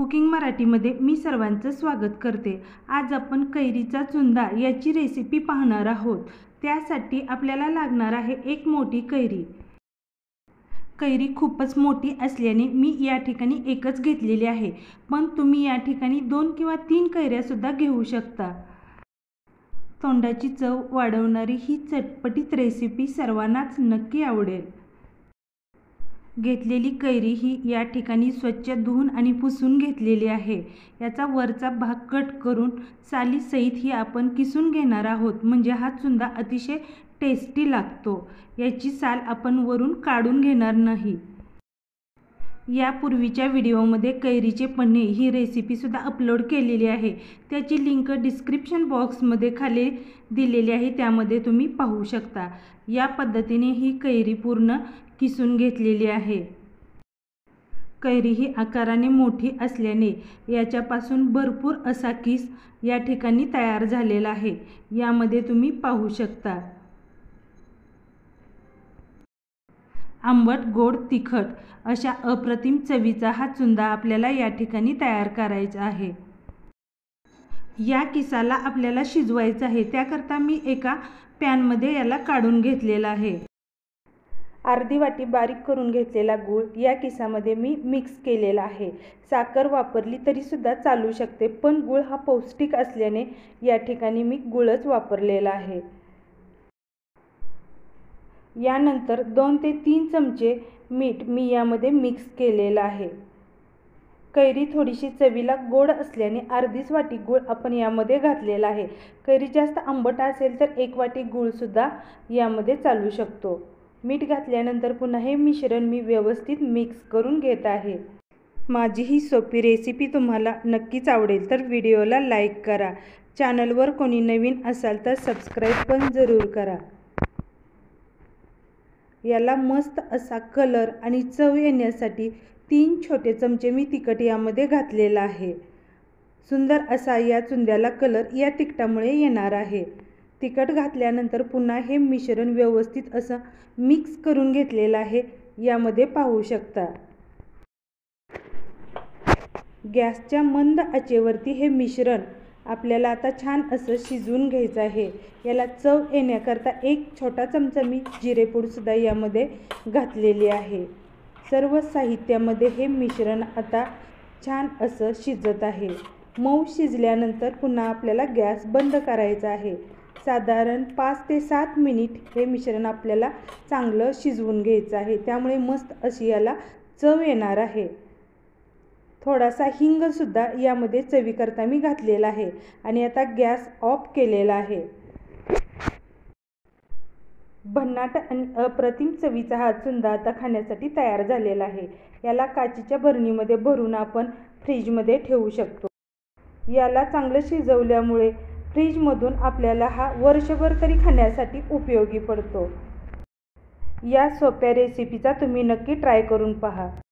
Cooking मराठीमध्ये मी सर्वांचं स्वागत करते। आज आपण कैरीचा चुंदा याची रेसिपी पाहणार आहोत। त्यासाठी आपल्याला लागणार आहे एक मोठी कैरी। कैरी खूपच मोठी असल्याने मी या ठिकाणी एकच घेतलेली आहे, पण तुम्ही या ठिकाणी 2 किंवा 3 कैऱ्या सुद्धा घेऊ शकता। तोंडाची चव वाढवणारी ही चटपटीत रेसिपी सर्वांनाच नक्की आवडेल। घेतलेली कैरी ही या ठिकाणी स्वच्छ धुवून आणि पुसून घेतलेली आहे। याचा वरचा भाग कट करून साली सहित ही आपण किसून घेणार आहोत, म्हणजे हा चुंदा अतिशय टेस्टी लागतो। याची साल आपण वरून काढून घेणार नाही। यापूर्वीच्या व्हिडिओमध्ये कैरीचे पन्हे ही रेसिपी सुद्धा अपलोड केलेली आहे, त्याची लिंक डिस्क्रिप्शन बॉक्समध्ये खाली दिलेली आहे, त्यामध्ये तुम्ही पाहू शकता। या पद्धतीने ही कैरी पूर्ण किसून घेतलेली आहे। कैरी ही आकाराने मोठी असल्याने याच्यापासून भरपूर असा किस या ठिकाणी तयार झालेला आहे, यामध्ये तुम्ही पाहू शकता। आंबट, गोड, तिखट अशा अप्रतिम चवीचा हा चुंदा आपल्याला या ठिकाणी तयार करायचा आहे। या किसाला आपल्याला शिजवायचं आहे, त्याकरता मी एका पॅनमध्ये याला काढून घेतलेला आहे। अर्धी वाटी बारीक करून घेतलेला गूळ या किसामध्ये मी मिक्स केलेला आहे। साखर वापरली तरी सुद्धा चालू शकते, पण गूळ हा पौष्टिक असल्याने या ठिकाणी मी गूळच वापरलेला आहे। यानंतर 2 ते 3 चमचे मीठ मी यामध्ये मिक्स केलेलं आहे। कैरी थोडीशी चवीला गोड असल्याने अर्धीच वाटी गूळ आपण यामध्ये घातलेला आहे। कैरी जास्त आंबट असेल तर 1 वाटी गूळ सुद्धा यामध्ये चालू शकतो। मीठ घातल्यानंतर पुन्हा हे मिश्रण मी व्यवस्थित मिक्स करून घेत आहे। माझी ही सोपी रेसिपी तुम्हाला नक्कीच आवडेल, तर व्हिडिओला लाईक करा। चॅनलवर कोणी नवीन असाल तर सबस्क्राईब पण जरूर करा। याला मस्त असा कलर आणि चव येण्यासाठी 3 छोटे चमचे मी तिखट यामध्ये घातलेला आहे। सुंदर असा या चुंद्याला कलर या तिखटामुळे येणार आहे। तिखट घातल्यानंतर पुन्हा हे मिश्रण व्यवस्थित असं मिक्स करून घेतलेलं आहे, यामध्ये पाहू शकता। गॅसच्या मंद आचेवरती हे मिश्रण आपल्याला आता छान असं शिजवून घ्यायचं आहे। याला चव येण्याकरता 1 छोटा चमचा मी जिरेपूड सुद्धा यामध्ये घातलेली आहे। सर्व साहित्यामध्ये हे मिश्रण आता छान असं शिजत आहे। मऊ शिजल्यानंतर पुन्हा आपल्याला गॅस बंद करायचा आहे। साधारण 5 ते 7 मिनिट हे मिश्रण आपल्याला चांगलं शिजवून घ्यायचं आहे, त्यामुळे मस्त अशी याला चव येणार आहे। थोडासा हिंग सुद्धा यामध्ये चवीकरता मी घातलेला आहे आणि आता गॅस ऑफ केलेला आहे। भन्नाट आणि अप्रतिम चवीचा हा चुंदा आता खाण्यासाठी तयार झालेला आहे। याला काचेच्या बरणीमध्ये भरून आपण फ्रीजमध्ये ठेवू शकतो। याला चांगलं शिजवल्यामुळे फ्रीजमधून आपल्याला हा वर्षभर तरी खाण्यासाठी उपयोगी पडतो। या सोप्या रेसिपीचा तुम्ही नक्की ट्राय करून पहा।